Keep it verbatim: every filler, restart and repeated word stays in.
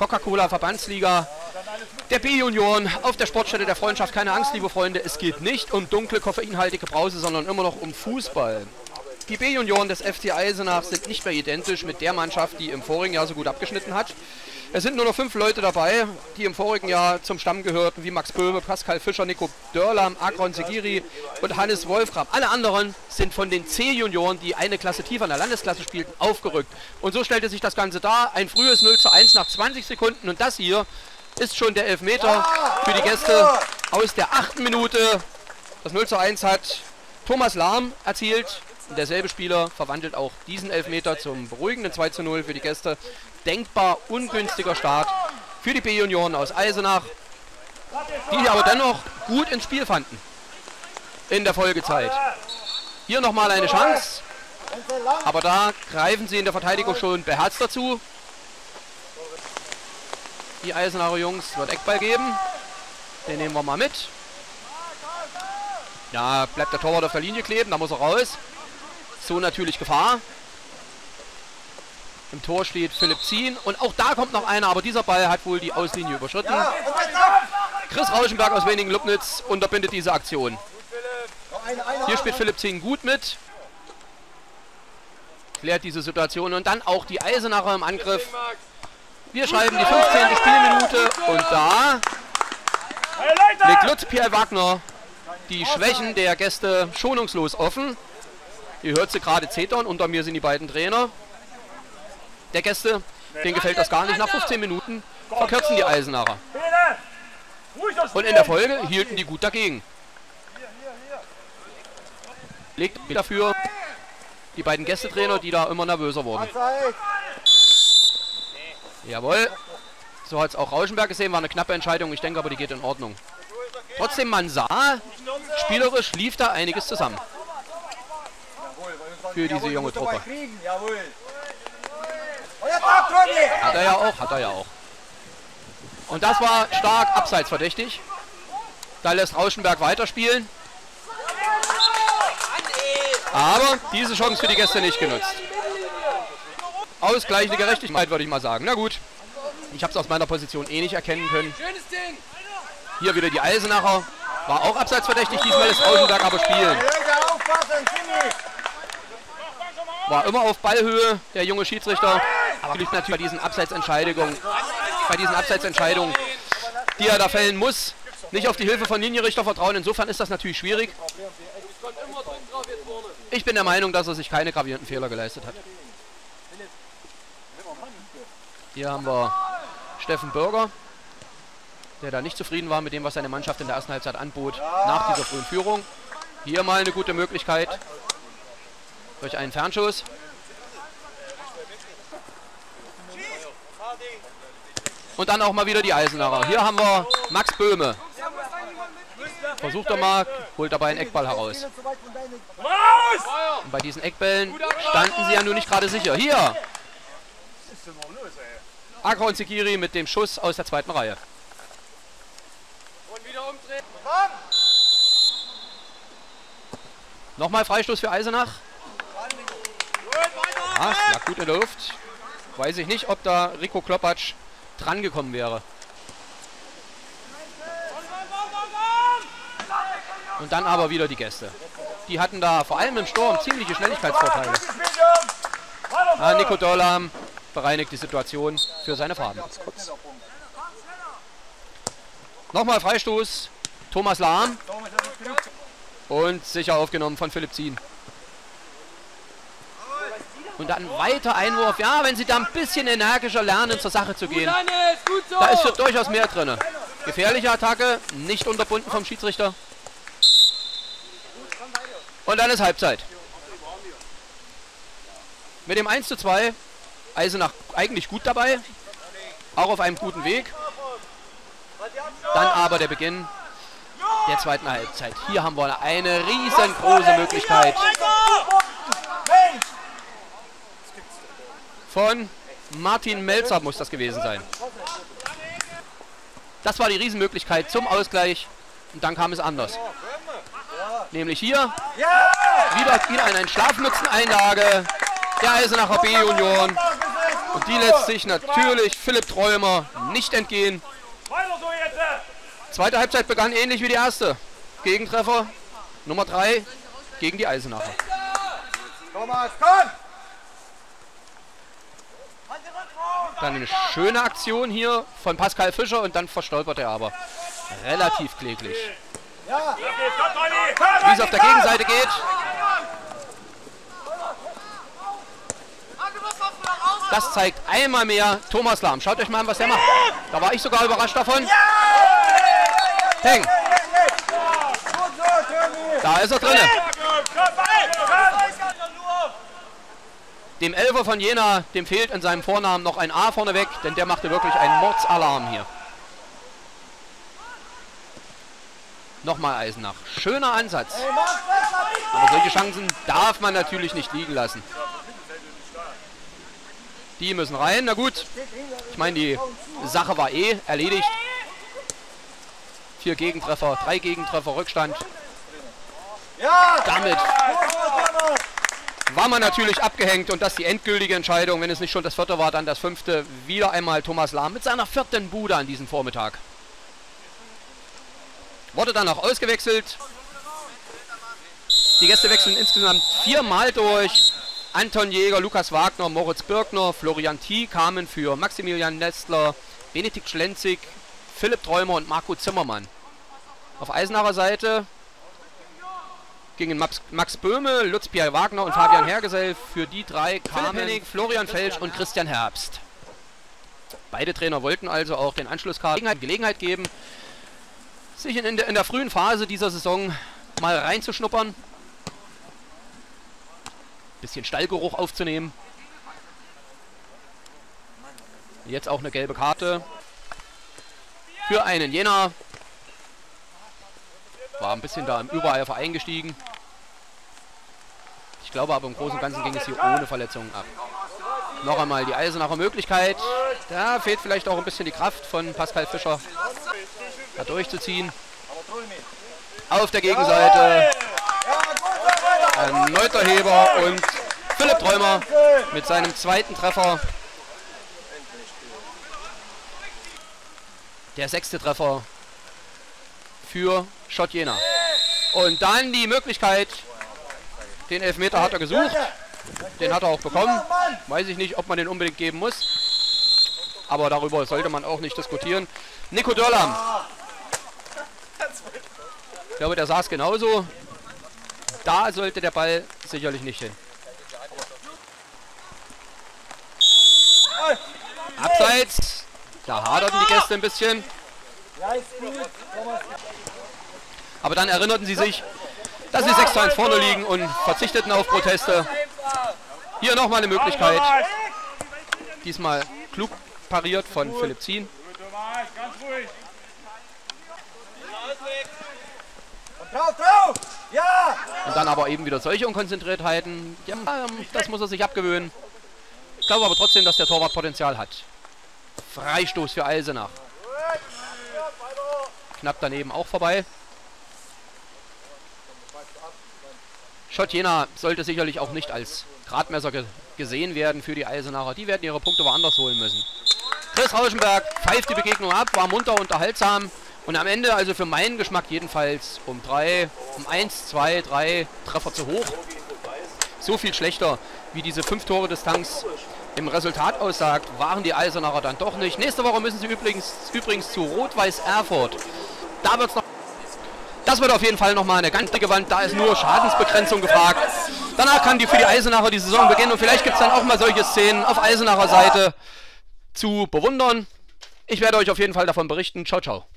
Coca-Cola Verbandsliga der B-Junioren auf der Sportstätte der Freundschaft. Keine Angst, liebe Freunde, es geht nicht um dunkle, koffeinhaltige Brause, sondern immer noch um Fußball. Die B-Junioren des F C Eisenach sind nicht mehr identisch mit der Mannschaft, die im vorigen Jahr so gut abgeschnitten hat. Es sind nur noch fünf Leute dabei, die im vorigen Jahr zum Stamm gehörten, wie Max Böhme, Pascal Fischer, Nico Dörlam, Akron Segiri und Hannes Wolfram. Alle anderen sind von den C-Junioren, die eine Klasse tiefer in der Landesklasse spielten, aufgerückt. Und so stellte sich das Ganze dar. Ein frühes null zu eins nach zwanzig Sekunden. Und das hier ist schon der Elfmeter für die Gäste aus der achten Minute. Das null zu eins hat Thomas Lahm erzielt. Und derselbe Spieler verwandelt auch diesen Elfmeter zum beruhigenden zwei zu null für die Gäste. Denkbar ungünstiger Start für die B-Junioren aus Eisenach, die aber dennoch gut ins Spiel fanden in der Folgezeit. Hier nochmal eine Chance, aber da greifen sie in der Verteidigung schon beherzt dazu. Die Eisenacher Jungs wird Eckball geben, den nehmen wir mal mit. Ja, bleibt der Torwart auf der Linie kleben, da muss er raus. So natürlich Gefahr. Im Tor steht Philipp Zien und auch da kommt noch einer, aber dieser Ball hat wohl die Auslinie überschritten. Chris Rauschenberg aus Wenningen-Lubnitz unterbindet diese Aktion. Hier spielt Philipp Zien gut mit. Klärt diese Situation und dann auch die Eisenacher im Angriff. Wir schreiben die fünfzehnte Spielminute und da legt Lutz Pierre Wagner die Schwächen der Gäste schonungslos offen. Ihr hört sie gerade zetern, unter mir sind die beiden Trainer der Gäste, denen gefällt das gar nicht. Nach fünfzehn Minuten verkürzen die Eisenacher. Und in der Folge hielten die gut dagegen. Legt dafür die beiden Gästetrainer, die da immer nervöser wurden. Jawohl. So hat es auch Rauschenberg gesehen, war eine knappe Entscheidung, ich denke aber, die geht in Ordnung. Trotzdem, man sah, spielerisch lief da einiges zusammen. Für diese junge Truppe. Hat er ja auch, hat er ja auch. Und das war stark abseits verdächtig. Da lässt Rauschenberg weiterspielen. Aber diese Chance für die Gäste nicht genutzt. Ausgleichende Gerechtigkeit, würde ich mal sagen. Na gut, ich habe es aus meiner Position eh nicht erkennen können. Hier wieder die Eisenacher. War auch abseits verdächtig, diesmal lässt Rauschenberg aber spielen. War immer auf Ballhöhe, der junge Schiedsrichter. Aber liegt natürlich bei diesen Abseitsentscheidungen, bei diesen Abseitsentscheidungen, die er da fällen muss, nicht auf die Hilfe von Linienrichter vertrauen. Insofern ist das natürlich schwierig. Ich bin der Meinung, dass er sich keine gravierenden Fehler geleistet hat. Hier haben wir Steffen Bürger, der da nicht zufrieden war mit dem, was seine Mannschaft in der ersten Halbzeit anbot, nach dieser frühen Führung. Hier mal eine gute Möglichkeit durch einen Fernschuss. Und dann auch mal wieder die Eisenacher. Hier haben wir Max Böhme. Versucht er mal, holt dabei einen Eckball heraus. Und bei diesen Eckbällen standen sie ja nur nicht gerade sicher. Hier! Akron Segiri mit dem Schuss aus der zweiten Reihe. Nochmal Freistoß für Eisenach. Ja, lag gut in der Luft. Weiß ich nicht, ob da Rico Kloppatsch dran gekommen wäre. Und dann aber wieder die Gäste. Die hatten da vor allem im Sturm ziemliche Schnelligkeitsvorteile. Ja, Nico Dörlam bereinigt die Situation für seine Farben. Nochmal Freistoß. Thomas Lahm. Und sicher aufgenommen von Philipp Zien. Und dann weiter Einwurf. Ja, wenn sie da ein bisschen energischer lernen, zur Sache zu gehen. Da ist schon durchaus mehr drin. Gefährliche Attacke, nicht unterbunden vom Schiedsrichter. Und dann ist Halbzeit. Mit dem eins zu zwei. Eisenach eigentlich gut dabei. Auch auf einem guten Weg. Dann aber der Beginn der zweiten Halbzeit. Hier haben wir eine riesengroße Möglichkeit von Martin Melzer, muss das gewesen sein. Das war die Riesenmöglichkeit zum Ausgleich. Und dann kam es anders. Nämlich hier wieder, wieder eine Schlafmützeneinlage der Eisenacher B-Junioren. Und die lässt sich natürlich Philipp Träumer nicht entgehen. Zweite Halbzeit begann ähnlich wie die erste. Gegentreffer Nummer drei gegen die Eisenacher. Dann eine schöne Aktion hier von Pascal Fischer und dann verstolpert er aber relativ kläglich. Wie es auf der Gegenseite geht. Das zeigt einmal mehr Thomas Lahm. Schaut euch mal an, was er macht. Da war ich sogar überrascht davon. Peng. Da ist er drin. Dem Elfer von Jena, dem fehlt in seinem Vornamen noch ein A vorneweg, denn der machte wirklich einen Mordsalarm hier. Nochmal Eisenach. Schöner Ansatz. Aber solche Chancen darf man natürlich nicht liegen lassen. Die müssen rein. Na gut. Ich meine, die Sache war eh erledigt. Vier Gegentreffer, drei Gegentreffer, Rückstand. Damit war man natürlich abgehängt und das die endgültige Entscheidung. Wenn es nicht schon das vierte war, dann das fünfte. Wieder einmal Thomas Lahm mit seiner vierten Bude an diesem Vormittag. Wurde dann auch ausgewechselt. Die Gäste wechseln insgesamt viermal durch. Anton Jäger, Lukas Wagner, Moritz Birkner, Florian Thiel kamen für Maximilian Nestler, Benedikt Schlenzig, Philipp Träumer und Marco Zimmermann. Auf Eisenacher Seite gingen Max, Max Böhme, Lutz Pierre Wagner und Fabian Hergesell. Für die drei kamen Hennig, Florian Felsch und Christian Herbst. Beide Trainer wollten also auch den Anschlusskader Gelegenheit geben, sich in der, in der frühen Phase dieser Saison mal reinzuschnuppern. Bisschen Stallgeruch aufzunehmen. Jetzt auch eine gelbe Karte für einen Jena. War ein bisschen da im Übereifer eingestiegen. Ich glaube aber im Großen und Ganzen ging es hier ohne Verletzungen ab. Noch einmal die Eisenacher Möglichkeit. Da fehlt vielleicht auch ein bisschen die Kraft von Pascal Fischer, da durchzuziehen. Auf der Gegenseite erneuter Heber und Philipp Träumer mit seinem zweiten Treffer. Der sechste Treffer für Schott Jena. Und dann die Möglichkeit, den Elfmeter hat er gesucht. Den hat er auch bekommen. Weiß ich nicht, ob man den unbedingt geben muss. Aber darüber sollte man auch nicht diskutieren. Nico Dörlam. Ich glaube, der saß genauso. Da sollte der Ball sicherlich nicht hin. Abseits. Da haderten die Gäste ein bisschen. Aber dann erinnerten sie sich, dass sie sechs zu eins vorne liegen und verzichteten auf Proteste. Hier nochmal eine Möglichkeit. Diesmal klug pariert von Philipp Zien. Und dann aber eben wieder solche Unkonzentriertheiten. Ja, das muss er sich abgewöhnen. Ich glaube aber trotzdem, dass der Torwart Potenzial hat. Freistoß für Eisenach. Knapp daneben auch vorbei. Schott Jena sollte sicherlich auch nicht als Gradmesser ge gesehen werden für die Eisenacher. Die werden ihre Punkte woanders holen müssen. Chris Rauschenberg pfeift die Begegnung ab, war munter, unterhaltsam. Und am Ende, also für meinen Geschmack jedenfalls, um drei, um eins, zwei, drei Treffer zu hoch. So viel schlechter, wie diese fünf Tore Distanz im Resultat aussagt, waren die Eisenacher dann doch nicht. Nächste Woche müssen sie übrigens, übrigens zu Rot-Weiß Erfurt. Da wird's noch. Das wird auf jeden Fall nochmal eine ganz dicke Wand. Da ist nur Schadensbegrenzung gefragt. Danach kann die für die Eisenacher die Saison beginnen. Und vielleicht gibt es dann auch mal solche Szenen auf Eisenacher Seite zu bewundern. Ich werde euch auf jeden Fall davon berichten. Ciao, ciao.